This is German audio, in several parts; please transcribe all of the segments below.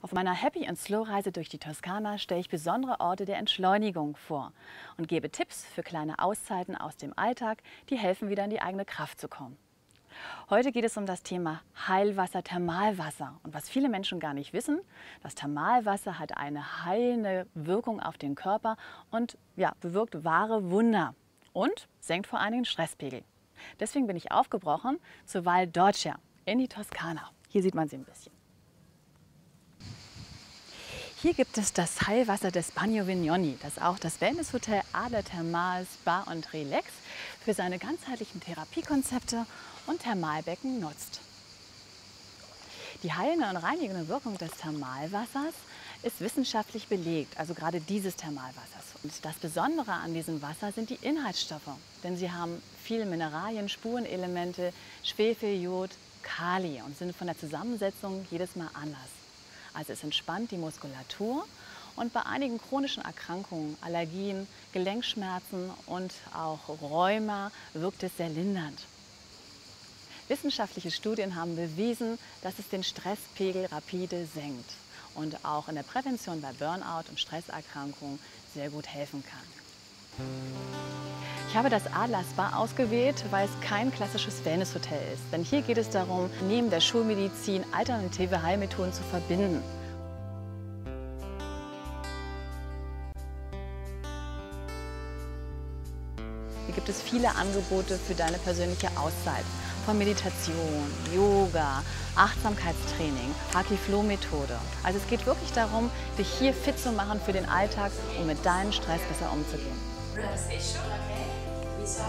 Auf meiner Happy and Slow Reise durch die Toskana stelle ich besondere Orte der Entschleunigung vor und gebe Tipps für kleine Auszeiten aus dem Alltag, die helfen, wieder in die eigene Kraft zu kommen. Heute geht es um das Thema Heilwasser, Thermalwasser. Und was viele Menschen gar nicht wissen, das Thermalwasser hat eine heilende Wirkung auf den Körper und bewirkt wahre Wunder und senkt vor allen Dingen den Stresspegel. Deswegen bin ich aufgebrochen zur Val d'Orcia in die Toskana. Hier sieht man sie ein bisschen. Hier gibt es das Heilwasser des Bagno Vignoni, das auch das Wellnesshotel Adler Thermal Spa und Relax für seine ganzheitlichen Therapiekonzepte und Thermalbecken nutzt. Die heilende und reinigende Wirkung des Thermalwassers ist wissenschaftlich belegt, also gerade dieses Thermalwassers. Und das Besondere an diesem Wasser sind die Inhaltsstoffe, denn sie haben viele Mineralien, Spurenelemente, Schwefel, Jod, Kali und sind von der Zusammensetzung jedes Mal anders. Also es entspannt die Muskulatur und bei einigen chronischen Erkrankungen, Allergien, Gelenkschmerzen und auch Rheuma wirkt es sehr lindernd. Wissenschaftliche Studien haben bewiesen, dass es den Stresspegel rapide senkt und auch in der Prävention bei Burnout und Stresserkrankungen sehr gut helfen kann. Ich habe das Adler Spa ausgewählt, weil es kein klassisches Wellnesshotel ist. Denn hier geht es darum, neben der Schulmedizin alternative Heilmethoden zu verbinden. Hier gibt es viele Angebote für deine persönliche Auszeit. Von Meditation, Yoga, Achtsamkeitstraining, Haki-Flow-Methode. Also es geht wirklich darum, dich hier fit zu machen für den Alltag, um mit deinem Stress besser umzugehen. Relaxation, okay? Wieso?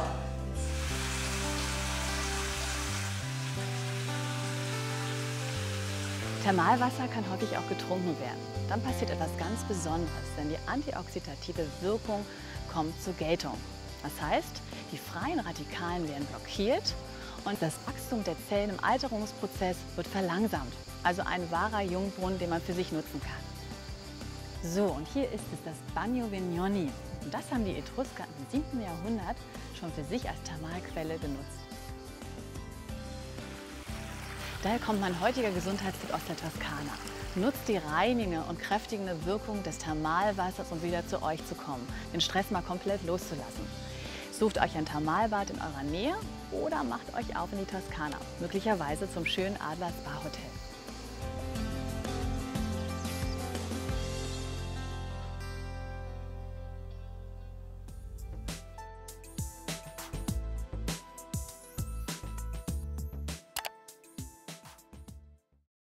Thermalwasser kann häufig auch getrunken werden. Dann passiert etwas ganz Besonderes, denn die antioxidative Wirkung kommt zur Geltung. Das heißt, die freien Radikalen werden blockiert und das Wachstum der Zellen im Alterungsprozess wird verlangsamt. Also ein wahrer Jungbrunnen, den man für sich nutzen kann. So, und hier ist es das Bagno Vignoni. Und das haben die Etrusker im 7. Jahrhundert schon für sich als Thermalquelle genutzt. Daher kommt mein heutiger Gesundheitstipp aus der Toskana. Nutzt die reinigende und kräftigende Wirkung des Thermalwassers, um wieder zu euch zu kommen, den Stress mal komplett loszulassen. Sucht euch ein Thermalbad in eurer Nähe oder macht euch auf in die Toskana, möglicherweise zum schönen Adler Spa Hotel.